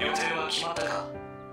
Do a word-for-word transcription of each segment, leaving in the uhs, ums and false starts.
予定は決まったか？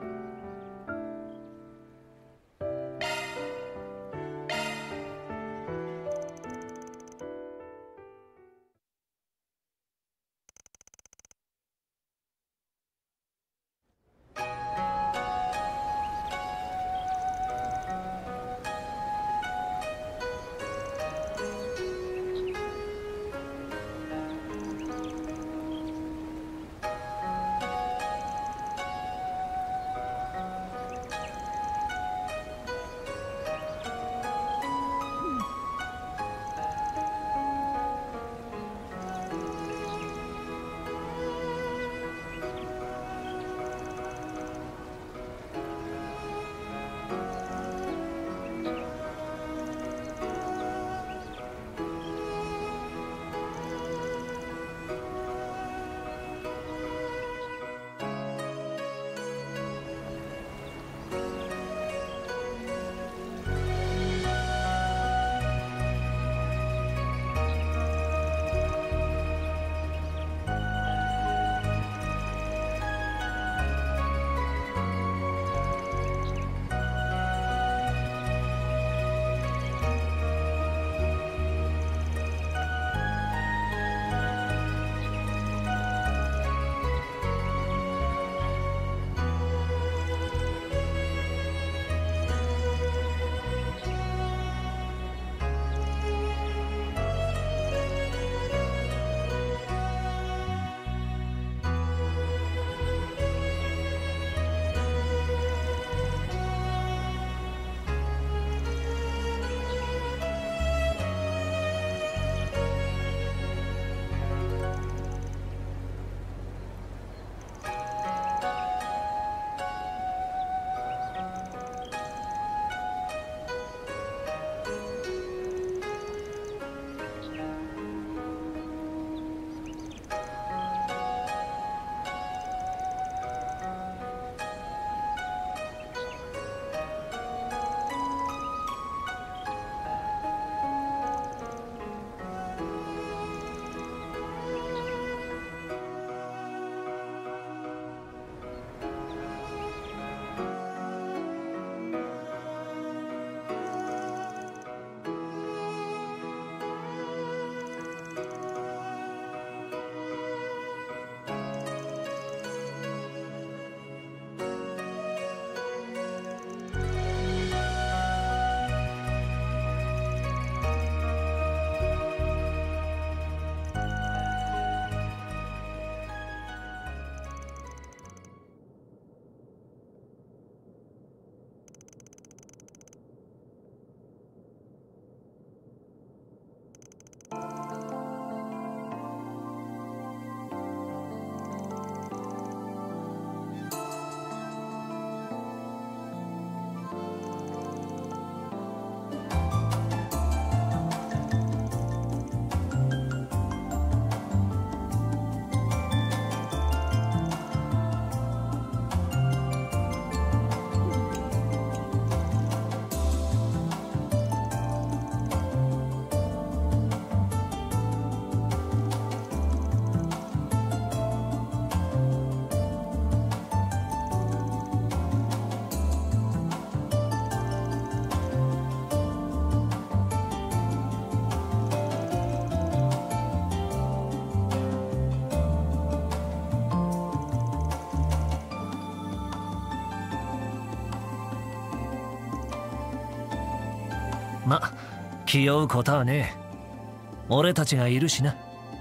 ま、気負うことはねえ。俺たちがいるしな。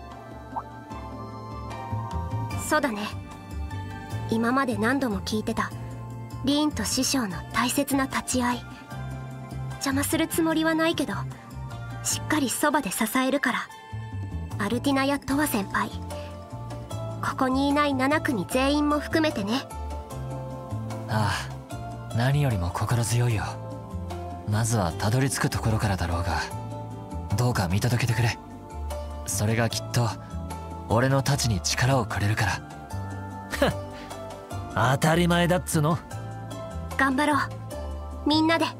そうだね。今まで何度も聞いてたリーンと師匠の大切な立ち会い。邪魔するつもりはないけど、しっかりそばで支えるから。アルティナやトワ先輩、ここにいないなな組全員も含めてね。 ああ、何よりも心強いよ。まずはたどり着くところからだろうが、どうか見届けてくれ。それがきっと俺の太刀に力をくれるから。 当たり前だっつの。 頑張ろうみんなで。